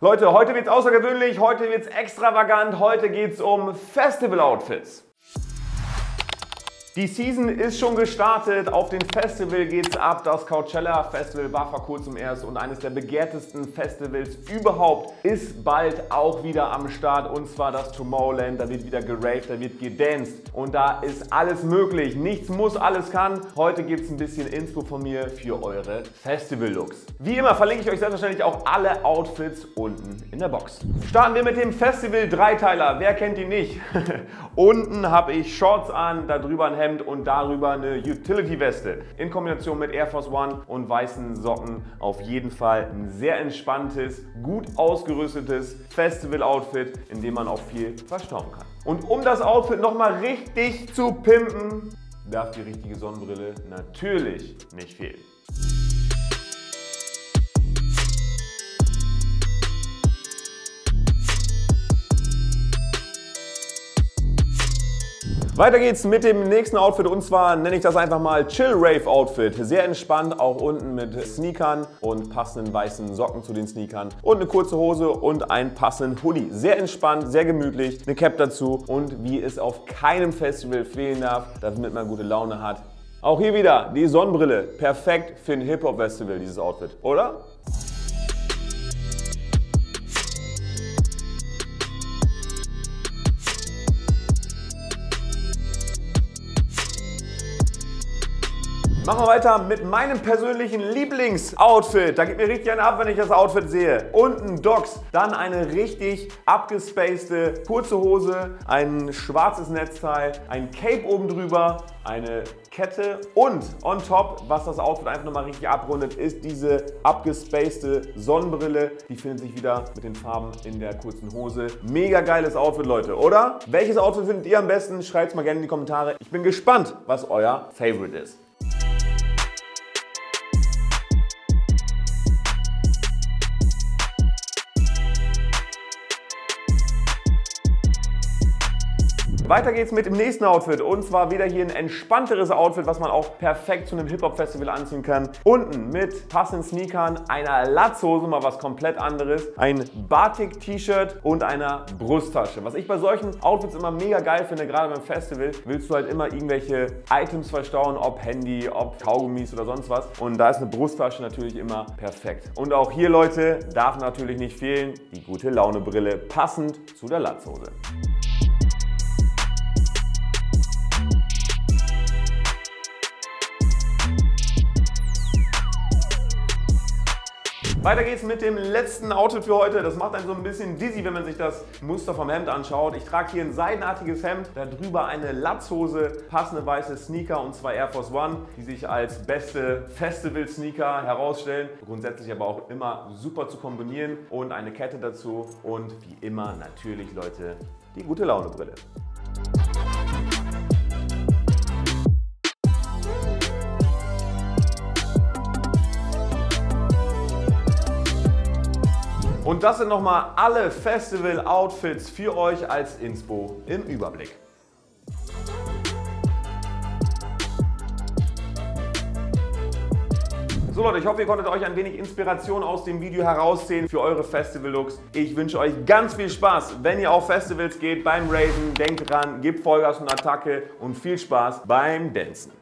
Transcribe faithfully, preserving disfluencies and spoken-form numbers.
Leute, heute wird's außergewöhnlich, heute wird's extravagant, heute geht's um Festival-Outfits. Die Season ist schon gestartet, auf dem Festival geht's ab. Das Coachella Festival war vor kurzem erst und eines der begehrtesten Festivals überhaupt ist bald auch wieder am Start, und zwar das Tomorrowland. Da wird wieder geraved, da wird gedanced und da ist alles möglich. Nichts muss, alles kann. Heute gibt's ein bisschen Inspo von mir für eure Festival-Looks. Wie immer verlinke ich euch selbstverständlich auch alle Outfits unten in der Box. Starten wir mit dem Festival-Dreiteiler. Wer kennt ihn nicht? Unten habe ich Shorts an, darüber ein Hemd und darüber eine Utility-Weste. In Kombination mit Air Force One und weißen Socken auf jeden Fall ein sehr entspanntes, gut ausgerüstetes Festival-Outfit, in dem man auch viel verstauen kann. Und um das Outfit nochmal richtig zu pimpen, darf die richtige Sonnenbrille natürlich nicht fehlen. Weiter geht's mit dem nächsten Outfit, und zwar nenne ich das einfach mal Chill Rave Outfit. Sehr entspannt, auch unten mit Sneakern und passenden weißen Socken zu den Sneakern und eine kurze Hose und einen passenden Hoodie. Sehr entspannt, sehr gemütlich, eine Cap dazu und wie es auf keinem Festival fehlen darf, damit man gute Laune hat. Auch hier wieder die Sonnenbrille. Perfekt für ein Hip-Hop-Festival, dieses Outfit, oder? Machen wir weiter mit meinem persönlichen Lieblingsoutfit. Da geht mir richtig ein ab, wenn ich das Outfit sehe. Unten Docs, dann eine richtig abgespacede kurze Hose, ein schwarzes Netzteil, ein Cape oben drüber, eine Kette und on top, was das Outfit einfach nochmal richtig abrundet, ist diese abgespacede Sonnenbrille. Die findet sich wieder mit den Farben in der kurzen Hose. Mega geiles Outfit, Leute, oder? Welches Outfit findet ihr am besten? Schreibt es mal gerne in die Kommentare. Ich bin gespannt, was euer Favorite ist. Weiter geht's mit dem nächsten Outfit, und zwar wieder hier ein entspannteres Outfit, was man auch perfekt zu einem Hip-Hop-Festival anziehen kann. Unten mit passenden Sneakern, einer Latzhose, mal was komplett anderes, ein Batik-T-Shirt und einer Brusttasche. Was ich bei solchen Outfits immer mega geil finde, gerade beim Festival, willst du halt immer irgendwelche Items verstauen, ob Handy, ob Kaugummis oder sonst was. Und da ist eine Brusttasche natürlich immer perfekt. Und auch hier, Leute, darf natürlich nicht fehlen die gute Laune-Brille, passend zu der Latzhose. Weiter geht's mit dem letzten Outfit für heute. Das macht einen so ein bisschen dizzy, wenn man sich das Muster vom Hemd anschaut. Ich trage hier ein seidenartiges Hemd, darüber eine Latzhose, passende weiße Sneaker und zwei Air Force One, die sich als beste Festival-Sneaker herausstellen. Grundsätzlich aber auch immer super zu kombinieren, und eine Kette dazu und wie immer natürlich, Leute, die gute Laune-Brille. Und das sind nochmal alle Festival-Outfits für euch als Inspo im Überblick. So Leute, ich hoffe, ihr konntet euch ein wenig Inspiration aus dem Video herausziehen für eure Festival-Looks. Ich wünsche euch ganz viel Spaß, wenn ihr auf Festivals geht, beim Raven. Denkt dran, gebt Vollgas und Attacke und viel Spaß beim Dancen.